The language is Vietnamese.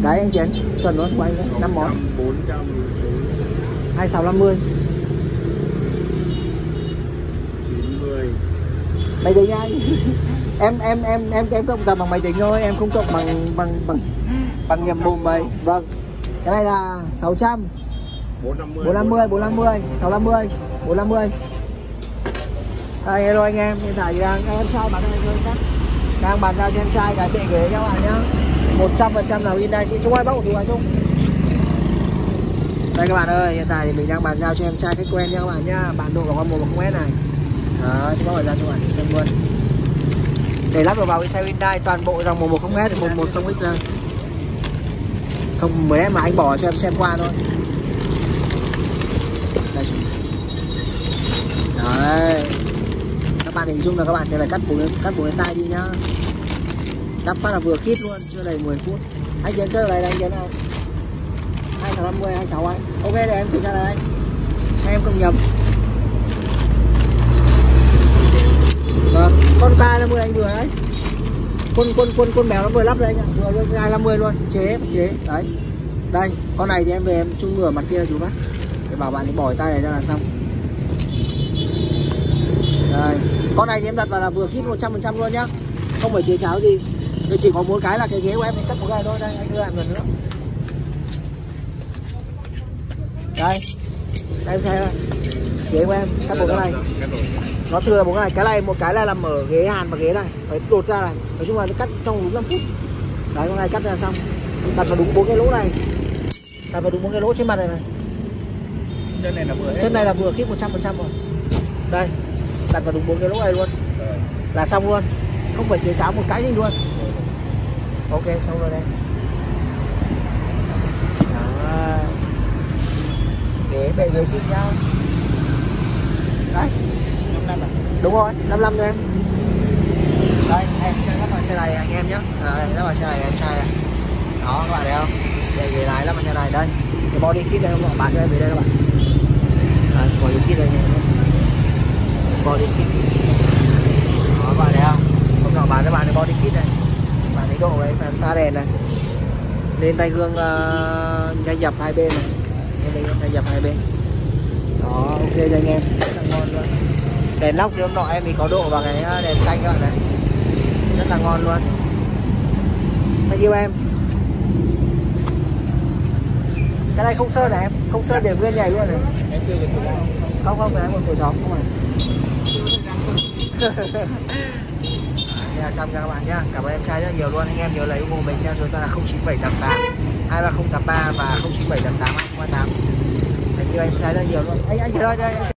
Đấy anh Chiến, chuẩn luôn của anh đấy, 5 món. 2650. 90. Máy tính anh. em cộng tầm bằng máy tính thôi, em không cộng bằng nhầm bùm vậy. Vâng. Cái này là 600. 450, 650, 450. Đây hello anh em, hiện tại đang em trai bán đây thôi các. Đang bàn giao cho em trai cái bệ ghế các bạn nhá. 100% là Hyundai xin Trung ơi, bóc của chú Trung. Đây các bạn ơi, hiện tại thì mình đang bàn giao cho em trai cách quen nha các bạn nhá. Bản đồ của con 110S này. Đó, chúng ta ra cho bạn xem luôn. Để lắp được vào cái xe Hyundai toàn bộ dòng 110S 110X ra. Không 10S mà anh bỏ cho em xem qua thôi. Đây. Đấy. Các bạn hình dung là các bạn sẽ phải cắt bốn cái tay đi nhá. Lắp phát là vừa kít luôn, chưa đầy 10 phút. Anh Tiến chơi này là anh Tiến nào? 2650, 26 anh. Ok để em kiểm tra này anh. Em không nhầm. Vâng, con 350 anh vừa đấy. Con béo nó vừa lắp đây anh ạ. Vừa luôn 250 luôn, chế. Đấy. Đây, con này thì em về em chung ngửa mặt kia chú bác. Để bảo bạn đi bỏ tay này ra là xong. Đây, con này thì em đặt vào là vừa kít 100% luôn nhá. Không phải chế cháo gì. Tôi chỉ có mỗi cái là cái ghế của em thì cắt một cái thôi. Đây, anh đưa em lần nữa. Đây, em xem đây. Ghế của em cắt một cái này. Nó thừa là một cái này, một cái là nằm ở ghế hàn và ghế này, phải đột ra này. Nói chung là nó cắt trong đúng 5 phút. Đấy, con này cắt ra xong. Đặt vào đúng 4 cái lỗ này. Đặt vào đúng 4 cái lỗ trên mặt này này. Chân này là vừa kít 100% rồi. Đây, đặt vào đúng 4 cái lỗ này luôn. Là xong luôn. Không phải chế cháo một cái gì luôn. Ok, xong rồi đây. Đó. Ghế ghế xịn nhau. Đấy. 55 à? Đúng rồi, 55 thôi em. Đây, em chơi lắp vào xe này anh em nhé. Lắp vào xe này em trai này. Đó các bạn thấy không? Đây ghế lái lắp vào xe này đây. Cái body kit đây không bạn cho em về đây các bạn. Đây, body kit đây nha. Body kit. Đó các bạn thấy không? Không nào bán cho bạn cái body kit này. Bạn thấy độ ấy, pha đèn này. Lên tay gương dây dập hai bên này. Lên đây dây dập hai bên. Đó, ok cho anh em. Rất là ngon luôn. Đèn lóc thì hôm nọ em thì có độ vào cái đèn xanh các bạn này. Rất là ngon luôn. Thank you em. Cái này không sơn này em, không sơn để nguyên này luôn này. Không phải một cổ gió không phải. Đây là xong cho các bạn nhá. Cảm ơn em trai rất nhiều luôn. Anh em nhớ lấy ủng hộ mình theo số ta là 09788 23083 và 09788 238. Thank you em trai rất nhiều luôn. Anh chờ đây.